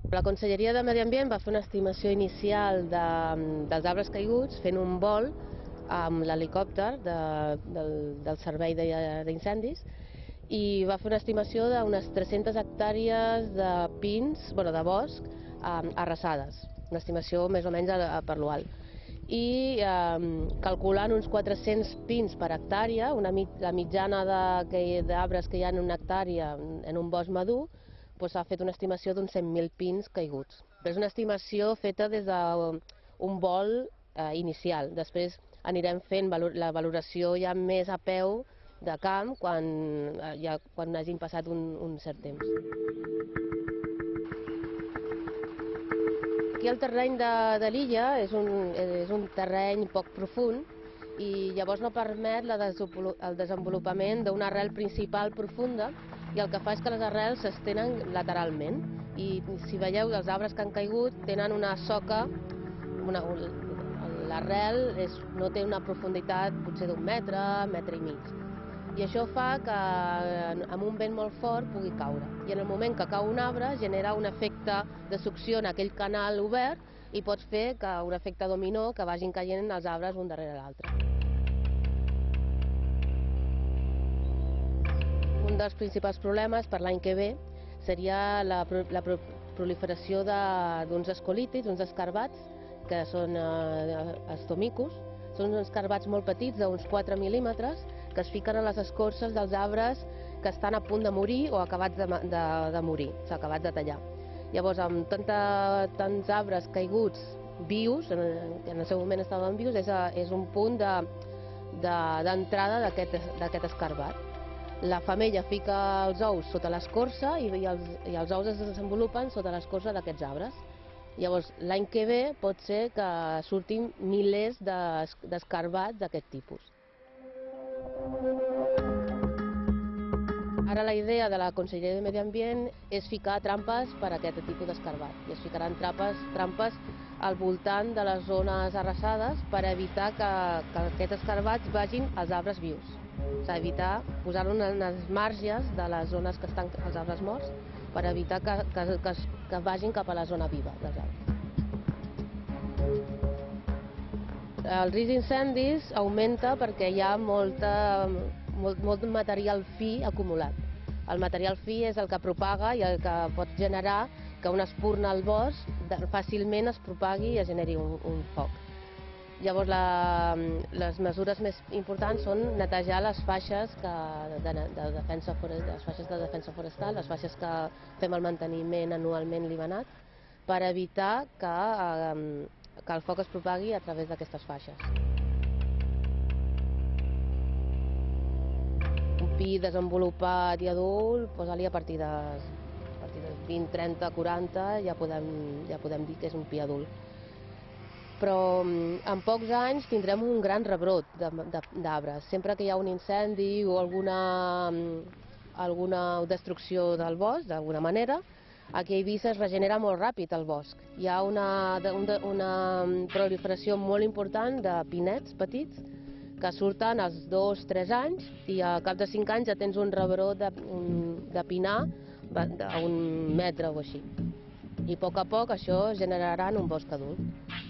La Conselleria de Medi Ambient va fer una estimació inicial dels arbres caiguts fent un vol amb l'helicòpter del Servei d'Incendis i va fer una estimació d'unes 300 hectàrees de pins, de bosc, arrasades. Una estimació més o menys per lo alt. I calculant uns 400 pins per hectàrea, la mitjana d'arbres que hi ha en una hectàrea en un bosc madur, s'ha fet una estimació d'uns 100.000 pins caiguts. Però és una estimació feta des d'un vol inicial. Després anirem fent la valoració ja més a peu de camp quan hagin passat un cert temps. Aquí el terreny de l'illa és un terreny poc profund i llavors no permet el desenvolupament d'una arrel principal profunda i el que fa és que les arrels s'estenen lateralment i si veieu els arbres que han caigut tenen una soca, l'arrel no té una profunditat potser d'1 metre, metre i mig. I això fa que amb un vent molt fort pugui caure. I en el moment que cau un arbre genera un efecte de succió en aquell canal obert i pot fer que un efecte dominó que vagin caient els arbres un darrere l'altre. Un dels principals problemes per l'any que ve seria la proliferació d'uns escolítids, uns escarbats, que són estomicus. Són uns escarbats molt petits, d'uns 4 mil·límetres, que es fiquen a les escorces dels arbres que estan a punt de morir o acabats de morir, s'ha acabat de tallar. Llavors, amb tants arbres caiguts vius, que en el seu moment estaven vius, és un punt d'entrada d'aquest escarbat. La femella fica els ous sota l'escorça i els ous es desenvolupen sota l'escorça d'aquests arbres. Llavors, l'any que ve pot ser que surtin milers d'escarbats d'aquest tipus. Ara la idea de la Conselleria de Medi Ambient és ficar trampes per a aquest tipus d'escarbat. I es ficaran trampes al voltant de les zones arrasades per evitar que aquests escarbats vagin als arbres vius. S'ha d'evitar posar-lo en els marges de les zones que estan els arbres morts per evitar que vagin cap a la zona viva dels arbres. El risc d'incendis augmenta perquè hi ha molt material fi acumulat. El material fi és el que propaga i el que pot generar que una espurna al bosc fàcilment es propagui i es generi un foc. Llavors, les mesures més importants són netejar les faixes de defensa forestal, les faixes que fem el manteniment anualment libenat, per evitar que el foc es propagui a través d'aquestes faixes. Un pi desenvolupat i adult, posa-li a partir de 20, 30, 40, ja podem dir que és un pi adult. Però en pocs anys tindrem un gran rebrot d'arbres. Sempre que hi ha un incendi o alguna destrucció del bosc, d'alguna manera, aquí a Eivissa es regenera molt ràpid el bosc. Hi ha una proliferació molt important de pinets petits que surten als 2-3 anys i al cap de 5 anys ja tens un rebrot de pinar d'un metre o així. I a poc això generarà un bosc adult.